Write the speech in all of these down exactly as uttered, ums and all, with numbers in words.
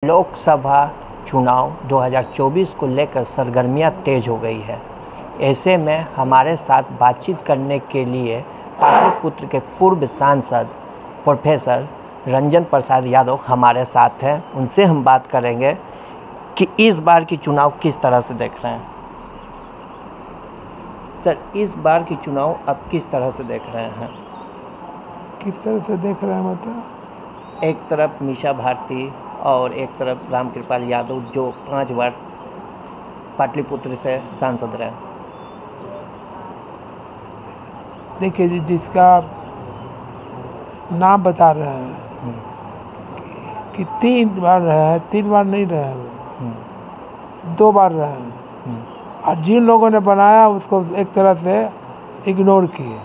लोकसभा चुनाव दो हज़ार चौबीस को लेकर सरगर्मियां तेज हो गई है। ऐसे में हमारे साथ बातचीत करने के लिए पाटलिपुत्र के पूर्व सांसद प्रोफेसर रंजन प्रसाद यादव हमारे साथ हैं। उनसे हम बात करेंगे कि इस बार की चुनाव किस तरह से देख रहे हैं। सर, इस बार की चुनाव आप किस तरह से देख रहे हैं? किस तरह से देख रहे हैं मतलब? एक तरफ मीसा भारती और एक तरफ रामकृपाल यादव जो पांच बार पाटलिपुत्र से सांसद रहे। देखिए जी, जिसका नाम बता रहे हैं कि तीन बार रहे हैं, तीन बार नहीं रहे हैं, दो बार रहे हैं, और जिन लोगों ने बनाया उसको एक तरह से इग्नोर किए।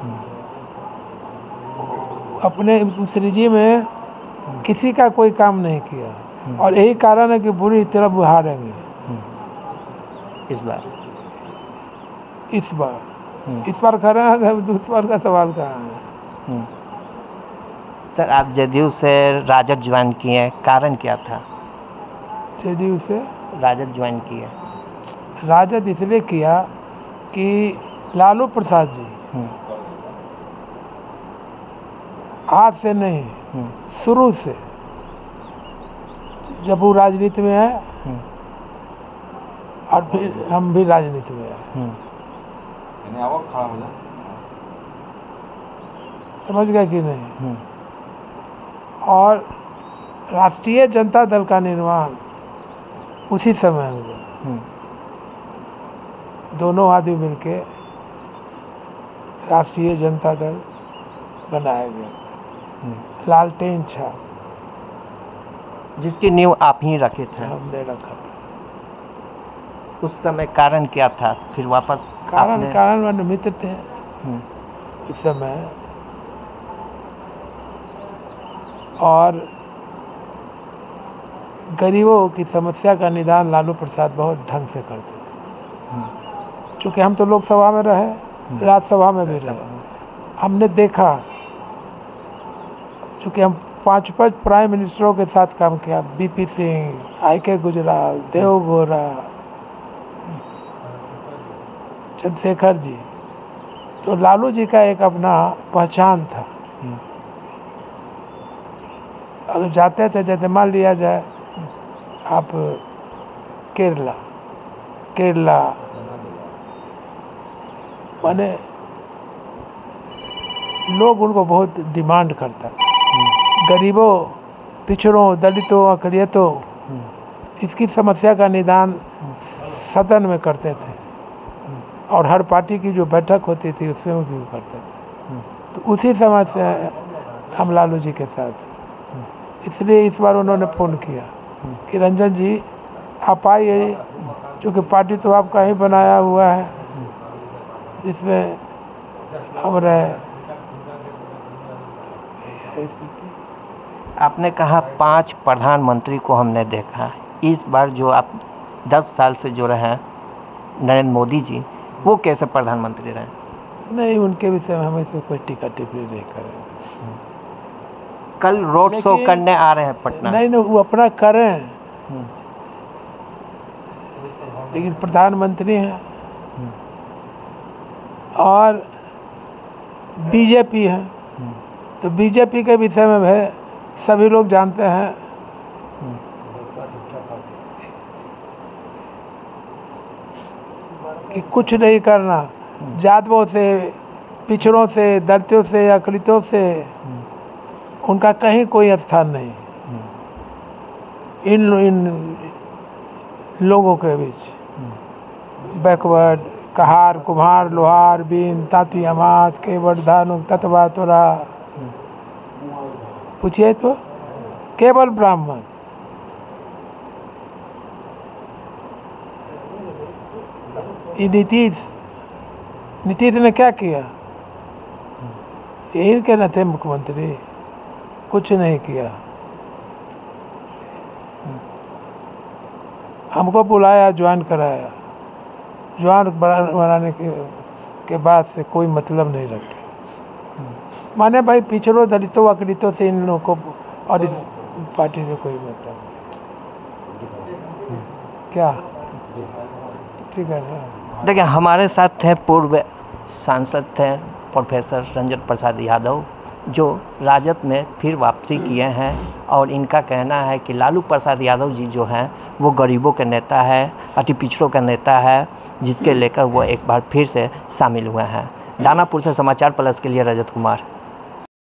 अपने उस रिजीम में किसी का कोई काम नहीं किया, और यही कारण है कि बुरी तरह हारेंगे इस बार इस बार इस बार खड़ा है, दूसरी बार का सवाल कहाँ है? सर, आप जदयू से राजद ज्वाइन किए, कारण क्या था? जदयू से राजद ज्वाइन किए। राजद इसलिए किया कि लालू प्रसाद जी आज से नहीं, शुरू से जब वो राजनीति में है और फिर हम भी राजनीति में हैं, समझ गए कि नहीं? और राष्ट्रीय जनता दल का निर्माण उसी समय हुआ। दोनों आदमी मिलके राष्ट्रीय जनता दल बनाया गया था। लालटेन छाप जिसकी नींव आप ही रखे थे। हमने रखा था। उस समय कारण क्या था? फिर वापस कारण आपने... कारण वन मित्र थे उस समय, और गरीबों की समस्या का निदान लालू प्रसाद बहुत ढंग से करते थे। चूँकि हम तो लोकसभा में रहे, राज्यसभा में भी रहे, हमने देखा। चूँकि हम पाँच पाँच प्राइम मिनिस्टरों के साथ काम किया, बीपी सिंह, आई के गुजराल, देवगौड़ा, चंद्रशेखर जी, तो लालू जी का एक अपना पहचान था। अगर जाते थे, जैसे मान लिया जाए आप केरला केरला माने लोग उनको बहुत डिमांड करता, गरीबों, पिछड़ों, दलितों, अकलियतों, इसकी समस्या का निदान सदन में करते थे, और हर पार्टी की जो बैठक होती थी उसमें भी करते थे। तो उसी समय से हम लालू जी के साथ, इसलिए इस बार उन्होंने फ़ोन किया कि रंजन जी आप आइए, क्योंकि पार्टी तो आपका ही बनाया हुआ है, जिसमें हम रहे। आपने कहा पांच प्रधानमंत्री को हमने देखा। इस बार जो आप दस साल से जो रहे नरेंद्र मोदी जी, वो कैसे प्रधानमंत्री रहे? नहीं, उनके विषय में हम इसमें कोई टीका टिप्पणी नहीं करें। कल रोड शो करने आ रहे हैं पटना। नहीं नहीं, वो अपना करें, लेकिन प्रधानमंत्री हैं और बीजेपी है, तो बीजेपी के विषय में भी सभी लोग जानते हैं कि कुछ नहीं करना, जातों से, पिछड़ों से, दलितों से, अकलितों से उनका कहीं कोई स्थान नहीं। इन इन लोगों के बीच बैकवर्ड, कहार, कुम्हार, लोहार, बीन, ताती, अमात, केवट, धानुक, तत्वा, तोरा, पूछिए तो केवल ब्राह्मण। ये नीतीश नीतीश ने क्या किया? यही के न थे मुख्यमंत्री, कुछ नहीं किया। हमको बुलाया, ज्वाइन कराया, ज्वाइन बनाने के, के बाद से कोई मतलब नहीं रखे। माने भाई पिछड़ों, दलितों, अकलितों से इन लोगों को और इस पार्टी से कोई मतलब नहीं। क्या ठीक है। देखिए, हमारे साथ थे पूर्व सांसद थे प्रोफेसर रंजन प्रसाद यादव, जो राजद में फिर वापसी किए हैं, और इनका कहना है कि लालू प्रसाद यादव जी जो हैं वो गरीबों के नेता है, अति पिछड़ों का नेता है, जिसके लेकर वो एक बार फिर से शामिल हुए हैं। दानापुर से समाचार प्लस के लिए रजत कुमार।